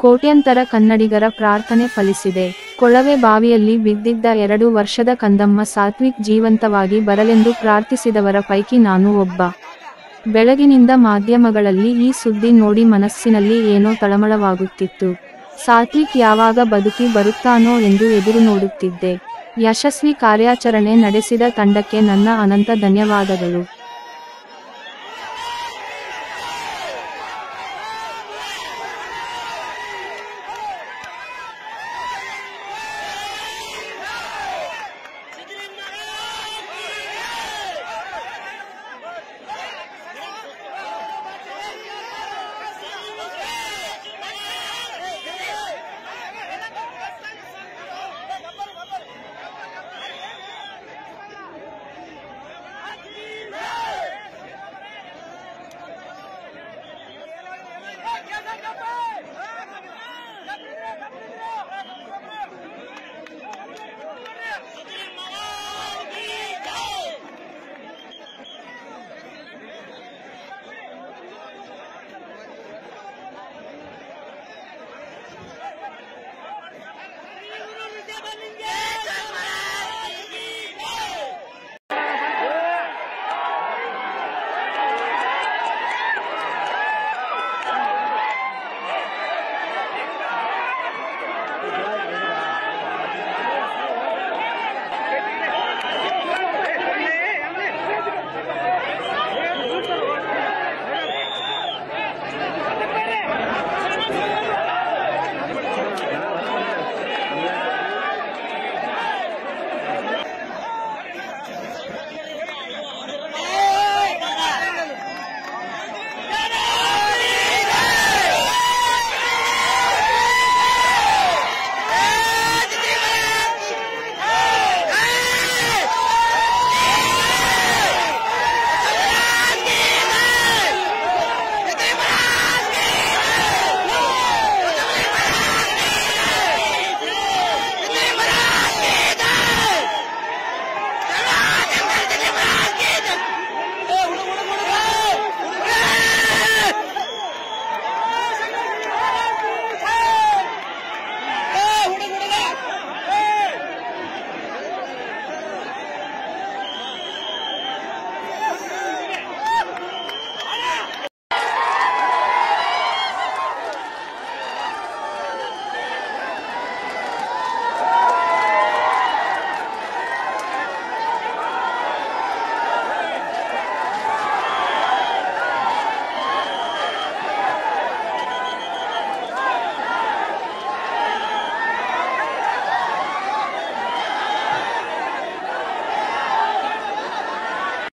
ಕೋಟ್ಯಂತರ ಕನ್ನಡಿಗರ ಪ್ರಾರ್ಥನೆ ಫಲಿಸಿದೆ. ಕೊಳವೆ ಬಾವಿಯಲ್ಲಿ ಬಿದ್ದಿದ್ದ 2 ವರ್ಷದ ಕಂದಮ್ಮ ಸಾತ್ವಿಕ್ ಜೀವಂತವಾಗಿ ಬರಲೆಂದು ಪ್ರಾರ್ಥಿಸಿದವರ ಪೈಕಿ ನಾನೂ ಒಬ್ಬ. ಬೆಳಗಿನಿಂದ ಮಾಧ್ಯಮಗಳಲ್ಲಿ ಈ ಸುದ್ದಿ ನೋಡಿ ಮನಸ್ಸಿನಲ್ಲಿ ಏನೋ ತಳಮಳವಾಗುತ್ತಿತ್ತು. ಸಾತ್ವಿಕ್ ಯಾವಾಗ ಬದುಕಿ ಬರುತ್ತಾನೋ ಎಂದು ಎದುರು ನೋಡುತ್ತಿದ್ದೆ. ಯಶಸ್ವಿ ಕಾರ್ಯಾಚರಣೆ ನಡೆಸಿದ ತಂಡಕ್ಕೆ ನನ್ನ ಅನಂತ ಧನ್ಯವಾದಗಳು.